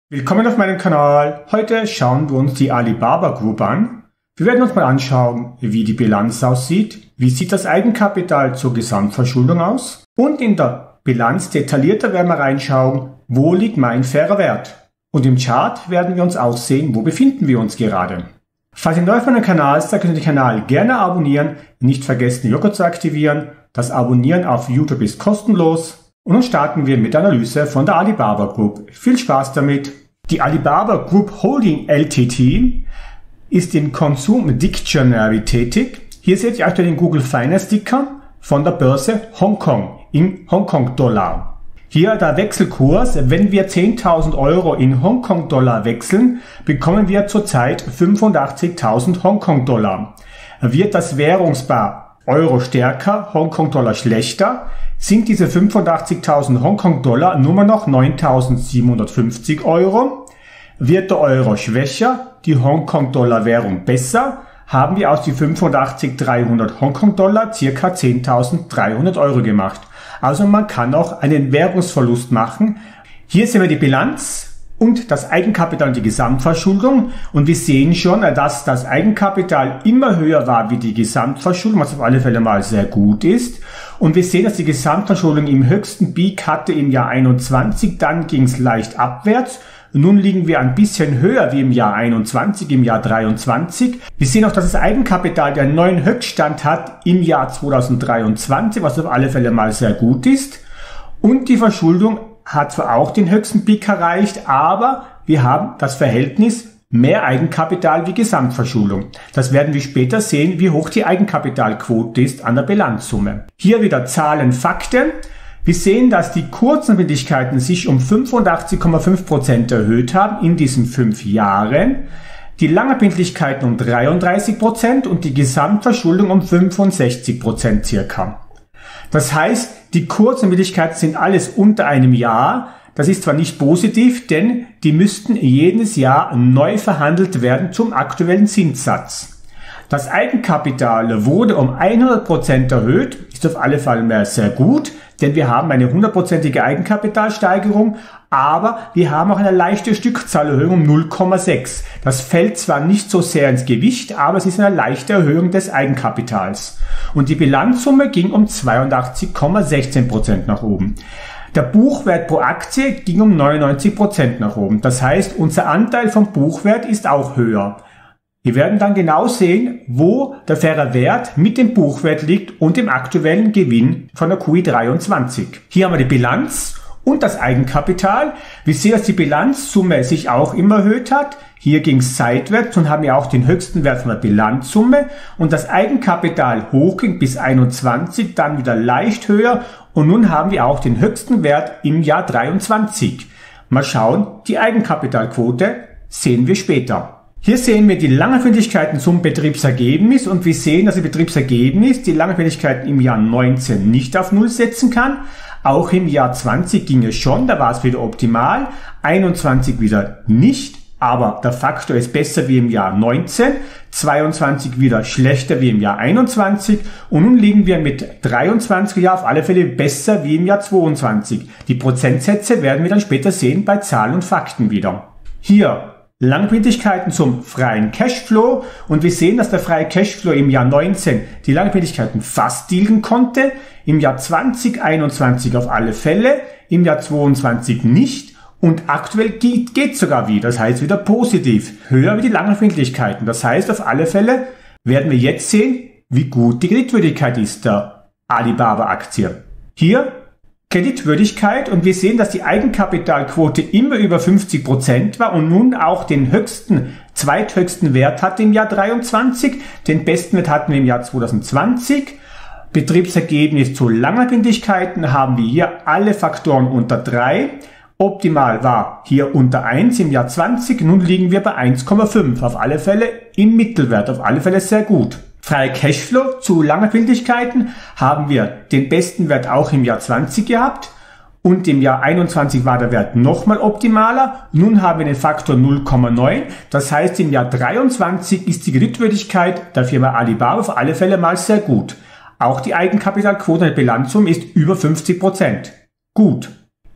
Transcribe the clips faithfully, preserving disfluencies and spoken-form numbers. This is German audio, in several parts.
Willkommen auf meinem Kanal. Heute schauen wir uns die Alibaba Group an. Wir werden uns mal anschauen, wie die Bilanz aussieht, wie sieht das Eigenkapital zur Gesamtverschuldung aus und in der Bilanz detaillierter werden wir reinschauen, wo liegt mein fairer Wert. Und im Chart werden wir uns auch sehen, wo befinden wir uns gerade. Falls ihr neu auf meinem Kanal seid, könnt ihr den Kanal gerne abonnieren, nicht vergessen die Glocke zu aktivieren. Das Abonnieren auf YouTube ist kostenlos. Und nun starten wir mit der Analyse von der Alibaba Group. Viel Spaß damit! Die Alibaba Group Holding Limited ist in Consumer Dictionary tätig. Hier seht ihr aktuell den Google Finance Ticker von der Börse Hongkong in Hongkong-Dollar. Hier der Wechselkurs. Wenn wir zehntausend Euro in Hongkong-Dollar wechseln, bekommen wir zurzeit fünfundachtzigtausend Hongkong-Dollar. Wird das Währungspaar Euro stärker, Hongkong-Dollar schlechter, sind diese fünfundachtzigtausend Hongkong-Dollar nur noch neuntausendsiebenhundertfünfzig Euro. Wird der Euro schwächer, die Hongkong-Dollar-Währung besser, haben wir aus die fünfundachtzigtausenddreihundert Hongkong-Dollar ca. zehntausenddreihundert Euro gemacht. Also man kann auch einen Währungsverlust machen. Hier sehen wir die Bilanz und das Eigenkapital und die Gesamtverschuldung. Und wir sehen schon, dass das Eigenkapital immer höher war wie die Gesamtverschuldung, was auf alle Fälle mal sehr gut ist. Und wir sehen, dass die Gesamtverschuldung im höchsten Peak hatte im Jahr einundzwanzig, dann ging es leicht abwärts. Nun liegen wir ein bisschen höher wie im Jahr einundzwanzig, im Jahr dreiundzwanzig. Wir sehen auch, dass das Eigenkapital den neuen Höchststand hat im Jahr zweitausenddreiundzwanzig, was auf alle Fälle mal sehr gut ist. Und die Verschuldung hat zwar auch den höchsten Peak erreicht, aber wir haben das Verhältnis mehr Eigenkapital wie Gesamtverschuldung. Das werden wir später sehen, wie hoch die Eigenkapitalquote ist an der Bilanzsumme. Hier wieder Zahlen, Fakten. Wir sehen, dass die Kurzverbindlichkeiten sich um fünfundachtzig Komma fünf Prozent erhöht haben in diesen fünf Jahren, die Langverbindlichkeiten um dreiunddreißig Prozent und die Gesamtverschuldung um fünfundsechzig Prozent circa. Das heißt, die Kurzverbindlichkeiten sind alles unter einem Jahr. Das ist zwar nicht positiv, denn die müssten jedes Jahr neu verhandelt werden zum aktuellen Zinssatz. Das Eigenkapital wurde um hundert Prozent erhöht, ist auf alle Fälle sehr gut, denn wir haben eine hundertprozentige Eigenkapitalsteigerung, aber wir haben auch eine leichte Stückzahlerhöhung um null Komma sechs. Das fällt zwar nicht so sehr ins Gewicht, aber es ist eine leichte Erhöhung des Eigenkapitals. Und die Bilanzsumme ging um zweiundachtzig Komma sechzehn Prozent nach oben. Der Buchwert pro Aktie ging um neunundneunzig Prozent nach oben. Das heißt, unser Anteil vom Buchwert ist auch höher. Wir werden dann genau sehen, wo der faire Wert mit dem Buchwert liegt und dem aktuellen Gewinn von der Q I dreiundzwanzig. Hier haben wir die Bilanz und das Eigenkapital. Wir sehen, dass die Bilanzsumme sich auch immer erhöht hat. Hier ging es seitwärts und haben ja auch den höchsten Wert von der Bilanzsumme. Und das Eigenkapital hochging bis einundzwanzig, dann wieder leicht höher. Und nun haben wir auch den höchsten Wert im Jahr dreiundzwanzig. Mal schauen, die Eigenkapitalquote sehen wir später. Hier sehen wir die Langfristigkeiten zum Betriebsergebnis und wir sehen, dass das Betriebsergebnis die Langfristigkeiten im Jahr neunzehn nicht auf Null setzen kann. Auch im Jahr zwanzig ging es schon, da war es wieder optimal, einundzwanzig wieder nicht, aber der Faktor ist besser wie im Jahr neunzehn, zweiundzwanzig wieder schlechter wie im Jahr einundzwanzig und nun liegen wir mit dreiundzwanzig Jahr auf alle Fälle besser wie im Jahr zweiundzwanzig. Die Prozentsätze werden wir dann später sehen bei Zahlen und Fakten wieder. Hier Langfristigkeiten zum freien Cashflow und wir sehen, dass der freie Cashflow im Jahr neunzehn die Langfristigkeiten fast dealen konnte, im Jahr zwanzig einundzwanzig auf alle Fälle, im Jahr zweiundzwanzig nicht und aktuell geht, geht sogar wieder, das heißt wieder positiv, höher wie die Langfristigkeiten. Das heißt, auf alle Fälle werden wir jetzt sehen, wie gut die Kreditwürdigkeit ist der Alibaba-Aktie. Hier Kreditwürdigkeit und wir sehen, dass die Eigenkapitalquote immer über fünfzig Prozent war und nun auch den höchsten, zweithöchsten Wert hat im Jahr dreiundzwanzig. Den besten Wert hatten wir im Jahr zweitausendzwanzig. Betriebsergebnis zu Langverbindlichkeiten haben wir hier alle Faktoren unter drei. Optimal war hier unter eins im Jahr zwanzig. Nun liegen wir bei eins Komma fünf. Auf alle Fälle im Mittelwert, auf alle Fälle sehr gut. Freie Cashflow zu Langfristigkeiten haben wir den besten Wert auch im Jahr zwanzig gehabt und im Jahr einundzwanzig war der Wert nochmal optimaler. Nun haben wir den Faktor null Komma neun. Das heißt, im Jahr dreiundzwanzig ist die Kreditwürdigkeit der Firma Alibaba auf alle Fälle mal sehr gut. Auch die Eigenkapitalquote der Bilanzsumme ist über fünfzig Prozent. Gut.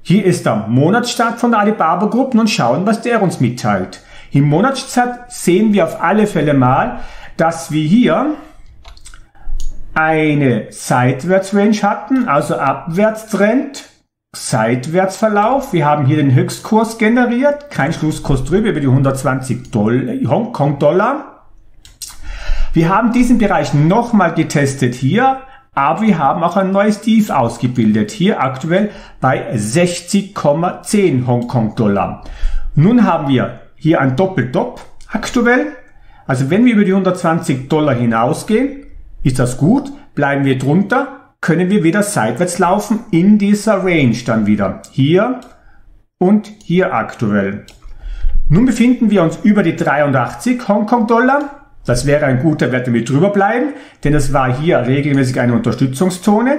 Hier ist der Monatschart von der Alibaba Group. Nun schauen, was der uns mitteilt. Im Monatschart sehen wir auf alle Fälle mal, dass wir hier eine Seitwärtsrange hatten, also Abwärtstrend, Seitwärtsverlauf. Wir haben hier den Höchstkurs generiert, kein Schlusskurs drüber, über die hundertzwanzig Hongkong-Dollar. Wir haben diesen Bereich nochmal getestet hier, aber wir haben auch ein neues Tief ausgebildet, hier aktuell bei sechzig Komma zehn Hongkong-Dollar. Nun haben wir hier ein Doppeltop aktuell, also wenn wir über die hundertzwanzig Dollar hinausgehen, ist das gut, bleiben wir drunter, können wir wieder seitwärts laufen in dieser Range dann wieder. Hier und hier aktuell. Nun befinden wir uns über die dreiundachtzig Hongkong-Dollar. Das wäre ein guter Wert, wenn wir drüber bleiben, denn es war hier regelmäßig eine Unterstützungszone.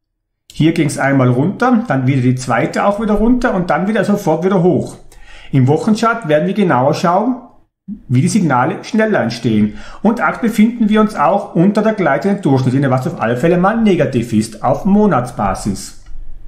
Hier ging es einmal runter, dann wieder die zweite auch wieder runter und dann wieder sofort wieder hoch. Im Wochenchart werden wir genauer schauen, wie die Signale schneller entstehen. Und aktuell befinden wir uns auch unter der gleitenden Durchschnittslinie, was auf alle Fälle mal negativ ist, auf Monatsbasis.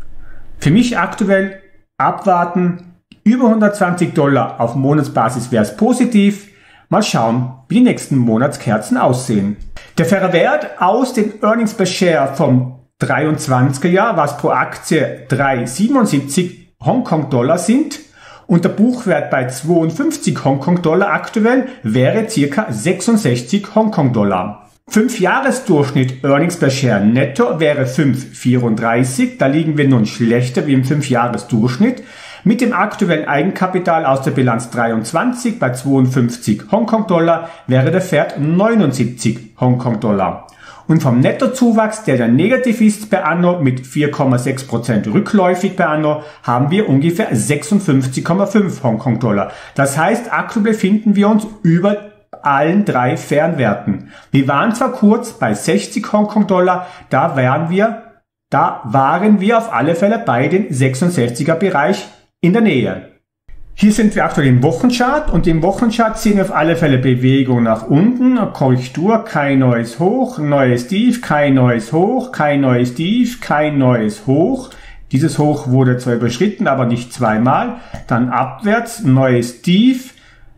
Für mich aktuell abwarten, über hundertzwanzig Dollar auf Monatsbasis wäre es positiv. Mal schauen, wie die nächsten Monatskerzen aussehen. Der faire Wert aus den Earnings per Share vom dreiundzwanziger Jahr, was pro Aktie drei Komma siebenundsiebzig Hongkong-Dollar sind, und der Buchwert bei zweiundfünfzig Hongkong-Dollar aktuell wäre ca. sechsundsechzig Hongkong-Dollar. fünf Jahresdurchschnitt Earnings per Share netto wäre fünf Komma vierunddreißig, da liegen wir nun schlechter wie im fünf Jahresdurchschnitt. Mit dem aktuellen Eigenkapital aus der Bilanz dreiundzwanzig bei zweiundfünfzig Hongkong-Dollar wäre der Wert neunundsiebzig Hongkong-Dollar. Und vom Nettozuwachs, der dann negativ ist per Anno mit vier Komma sechs Prozent rückläufig per Anno, haben wir ungefähr sechsundfünfzig Komma fünf Hongkong-Dollar. Das heißt, aktuell befinden wir uns über allen drei Fernwerten. Wir waren zwar kurz bei sechzig Hongkong-Dollar, da waren wir, da waren wir auf alle Fälle bei den sechsundsechziger Bereich in der Nähe. Hier sind wir aktuell im Wochenchart und im Wochenchart sehen wir auf alle Fälle Bewegung nach unten, Korrektur, kein neues Hoch, neues Tief, kein neues Hoch, kein neues Tief, kein neues Hoch. Dieses Hoch wurde zwar überschritten, aber nicht zweimal. Dann abwärts, neues Tief,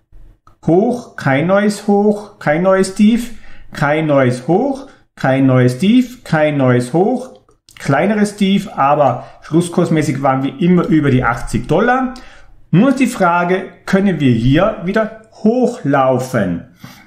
Hoch, kein neues Hoch, kein neues Tief, kein neues Hoch, kein neues Tief, kein neues Hoch, kleineres Tief, aber schlusskursmäßig waren wir immer über die achtzig Dollar. Nun ist die Frage, können wir hier wieder hochlaufen?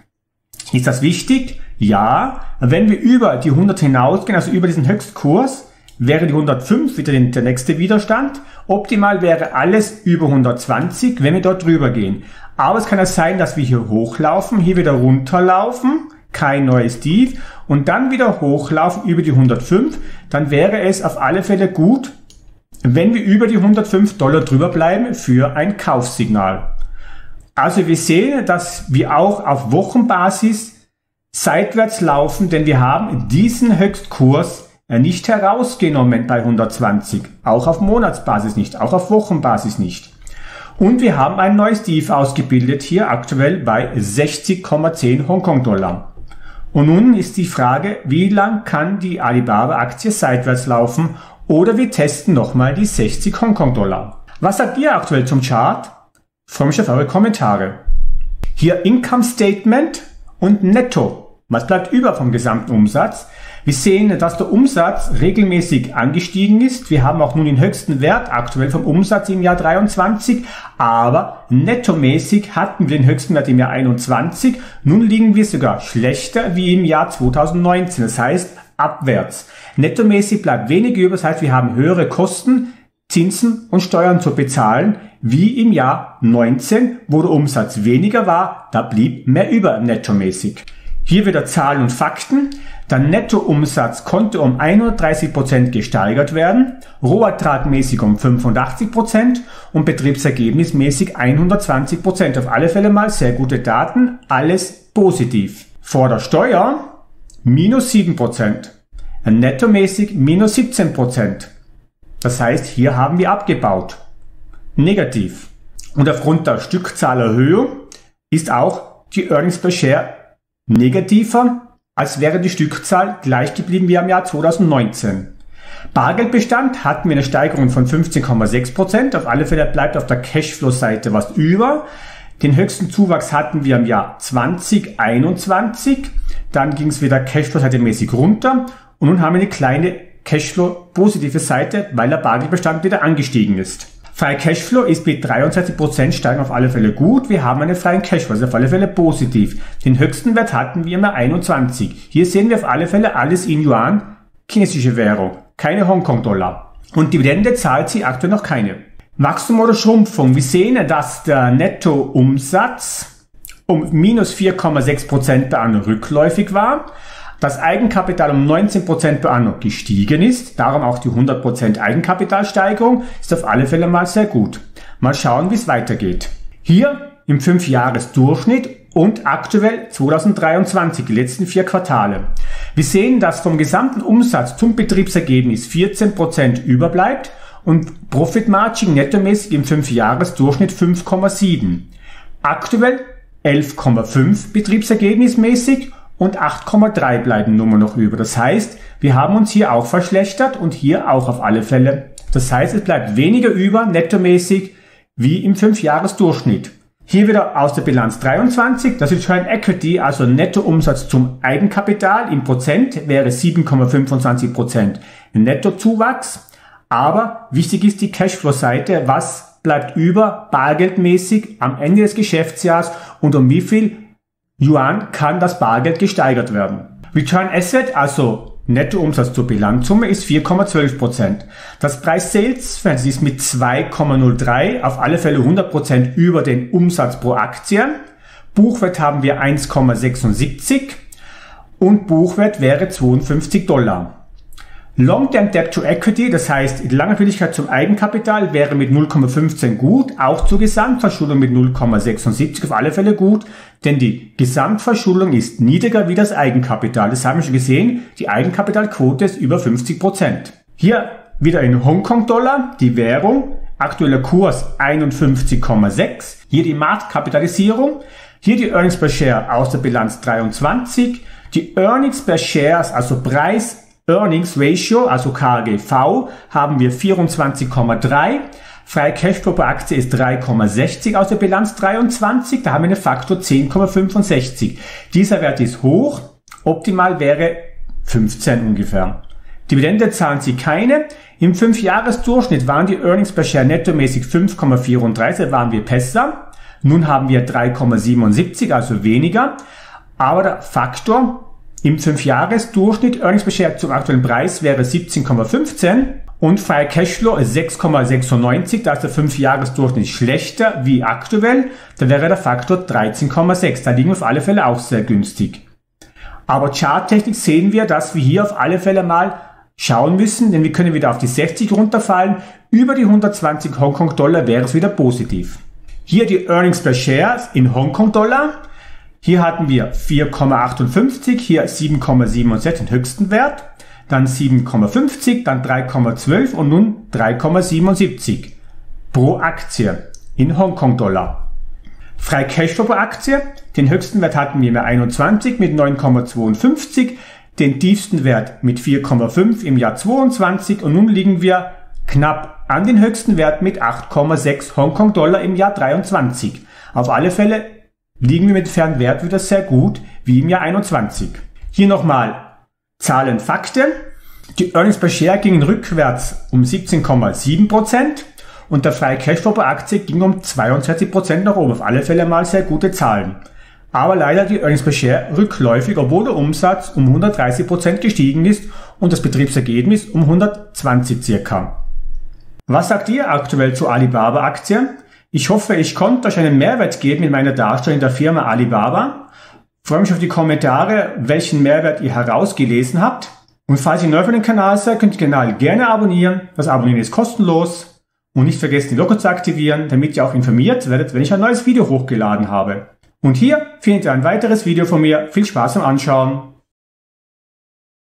Ist das wichtig? Ja. Wenn wir über die hundert hinausgehen, also über diesen Höchstkurs, wäre die hundertfünf wieder der nächste Widerstand. Optimal wäre alles über hundertzwanzig, wenn wir dort drüber gehen. Aber es kann ja sein, dass wir hier hochlaufen, hier wieder runterlaufen, kein neues Tief und dann wieder hochlaufen über die hundertfünf. Dann wäre es auf alle Fälle gut, wenn wir über die hundertfünf Dollar drüber bleiben für ein Kaufsignal. Also wir sehen, dass wir auch auf Wochenbasis seitwärts laufen, denn wir haben diesen Höchstkurs nicht herausgenommen bei hundertzwanzig, auch auf Monatsbasis nicht, auch auf Wochenbasis nicht. Und wir haben ein neues Tief ausgebildet, hier aktuell bei sechzig Komma zehn Hongkong-Dollar. Und nun ist die Frage, wie lang kann die Alibaba-Aktie seitwärts laufen? Oder wir testen nochmal die sechzig Hongkong-Dollar. Was sagt ihr aktuell zum Chart? Freue mich auf eure Kommentare. Hier Income Statement und Netto. Was bleibt über vom gesamten Umsatz? Wir sehen, dass der Umsatz regelmäßig angestiegen ist. Wir haben auch nun den höchsten Wert aktuell vom Umsatz im Jahr dreiundzwanzig. Aber nettomäßig hatten wir den höchsten Wert im Jahr einundzwanzig. Nun liegen wir sogar schlechter wie im Jahr zweitausendneunzehn. Das heißt, abwärts. Nettomäßig bleibt wenig über, das heißt, wir haben höhere Kosten, Zinsen und Steuern zu bezahlen, wie im Jahr neunzehn, wo der Umsatz weniger war, da blieb mehr über nettomäßig. Hier wieder Zahlen und Fakten. Der Nettoumsatz konnte um hundertdreißig Prozent gesteigert werden, rohertragmäßig um fünfundachtzig Prozent und betriebsergebnismäßig hundertzwanzig Prozent. Auf alle Fälle mal sehr gute Daten, alles positiv. Vor der Steuer minus sieben Prozent. Nettomäßig minus siebzehn Prozent. Das heißt, hier haben wir abgebaut. Negativ. Und aufgrund der Stückzahlerhöhung ist auch die Earnings per Share negativer, als wäre die Stückzahl gleich geblieben wie im Jahr zweitausendneunzehn. Bargeldbestand hatten wir eine Steigerung von fünfzehn Komma sechs Prozent. Auf alle Fälle bleibt auf der Cashflow-Seite was über. Den höchsten Zuwachs hatten wir im Jahr zwanzig einundzwanzig. Dann ging es wieder Cashflow-Seite mäßig runter. Und nun haben wir eine kleine Cashflow-positive Seite, weil der Bargeldbestand wieder angestiegen ist. Freie Cashflow ist mit dreiundzwanzig Prozent steigen auf alle Fälle gut. Wir haben einen freien Cashflow, also auf alle Fälle positiv. Den höchsten Wert hatten wir immer einundzwanzig. Hier sehen wir auf alle Fälle alles in Yuan, chinesische Währung, keine Hongkong-Dollar. Und Dividende zahlt sie aktuell noch keine. Wachstum oder Schrumpfung. Wir sehen, dass der Nettoumsatz um minus vier Komma sechs Prozent per Anno rückläufig war. Das Eigenkapital um neunzehn Prozent per Anno gestiegen ist, darum auch die hundert Prozent Eigenkapitalsteigerung, ist auf alle Fälle mal sehr gut. Mal schauen, wie es weitergeht. Hier im fünf Jahres Durchschnitt und aktuell zweitausenddreiundzwanzig, die letzten vier Quartale. Wir sehen, dass vom gesamten Umsatz zum Betriebsergebnis vierzehn Prozent überbleibt und Profit Margin nettomäßig im fünf Jahres Durchschnitt fünf Komma sieben. Aktuell elf Komma fünf betriebsergebnismäßig und acht Komma drei bleiben nur noch über. Das heißt, wir haben uns hier auch verschlechtert und hier auch auf alle Fälle. Das heißt, es bleibt weniger über nettomäßig wie im fünf Jahres Durchschnitt. Hier wieder aus der Bilanz dreiundzwanzig, das ist Return Equity, also Nettoumsatz zum Eigenkapital in Prozent wäre sieben Komma fünfundzwanzig Prozent Nettozuwachs. Aber wichtig ist die Cashflow-Seite, was bleibt über bargeldmäßig am Ende des Geschäftsjahres und um wie viel Yuan kann das Bargeld gesteigert werden. Return Asset, also Nettoumsatz zur Bilanzsumme, ist vier Komma zwölf Prozent. Das Preis-Sales-Verhältnis ist mit zwei Komma null drei auf alle Fälle hundert Prozent über den Umsatz pro Aktie. Buchwert haben wir eins Komma sechsundsiebzig und Buchwert wäre zweiundfünfzig Dollar. Long-Term Debt to Equity, das heißt die Langfristigkeit zum Eigenkapital, wäre mit null Komma fünfzehn gut, auch zur Gesamtverschuldung mit null Komma sechsundsiebzig auf alle Fälle gut, denn die Gesamtverschuldung ist niedriger wie das Eigenkapital. Das haben wir schon gesehen, die Eigenkapitalquote ist über fünfzig Prozent. Hier wieder in Hongkong-Dollar, die Währung, aktueller Kurs einundfünfzig Komma sechs, hier die Marktkapitalisierung, hier die Earnings per Share aus der Bilanz dreiundzwanzig, die Earnings per Shares, also Preis, Earnings Ratio, also K G V, haben wir vierundzwanzig Komma drei. Freie Cashflow pro Aktie ist drei Komma sechzig aus der Bilanz dreiundzwanzig. Da haben wir einen Faktor zehn Komma fünfundsechzig. Dieser Wert ist hoch. Optimal wäre fünfzehn ungefähr. Dividende zahlen sie keine. Im fünf Jahres Durchschnitt waren die Earnings per Share nettomäßig fünf Komma vierunddreißig. Da waren wir besser. Nun haben wir drei Komma siebenundsiebzig, also weniger. Aber der Faktor im fünf Jahres Durchschnitt Earnings per Share zum aktuellen Preis wäre siebzehn Komma fünfzehn und freie Cashflow ist sechs Komma sechsundneunzig, da ist der fünf Jahres Durchschnitt schlechter wie aktuell, da wäre der Faktor dreizehn Komma sechs, da liegen wir auf alle Fälle auch sehr günstig. Aber charttechnisch sehen wir, dass wir hier auf alle Fälle mal schauen müssen, denn wir können wieder auf die sechzig runterfallen, über die hundertzwanzig Hongkong-Dollar wäre es wieder positiv. Hier die Earnings per Share in Hongkong-Dollar. Hier hatten wir vier Komma achtundfünfzig, hier sieben Komma siebenundsechzig, den höchsten Wert, dann sieben Komma fünfzig, dann drei Komma zwölf und nun drei Komma siebenundsiebzig pro Aktie in Hongkong-Dollar. Freie Cashflow pro Aktie, den höchsten Wert hatten wir im Jahr einundzwanzig mit neun Komma zweiundfünfzig, den tiefsten Wert mit vier Komma fünf im Jahr zweiundzwanzig und nun liegen wir knapp an den höchsten Wert mit acht Komma sechs Hongkong-Dollar im Jahr dreiundzwanzig. Auf alle Fälle liegen wir mit fairen Wert wieder sehr gut wie im Jahr einundzwanzig. Hier nochmal Zahlen, Fakten. Die Earnings per Share gingen rückwärts um siebzehn Komma sieben Prozent und der freie Cashflow per Aktie ging um zweiundzwanzig Prozent nach oben. Auf alle Fälle mal sehr gute Zahlen. Aber leider die Earnings per Share rückläufig, obwohl der Umsatz um hundertdreißig Prozent gestiegen ist und das Betriebsergebnis um hundertzwanzig circa. Was sagt ihr aktuell zu Alibaba-Aktien? Ich hoffe, ich konnte euch einen Mehrwert geben in meiner Darstellung der Firma Alibaba. Ich freue mich auf die Kommentare, welchen Mehrwert ihr herausgelesen habt. Und falls ihr neu für den Kanal seid, könnt ihr den Kanal gerne abonnieren. Das Abonnieren ist kostenlos. Und nicht vergessen, die Glocke zu aktivieren, damit ihr auch informiert werdet, wenn ich ein neues Video hochgeladen habe. Und hier findet ihr ein weiteres Video von mir. Viel Spaß beim Anschauen.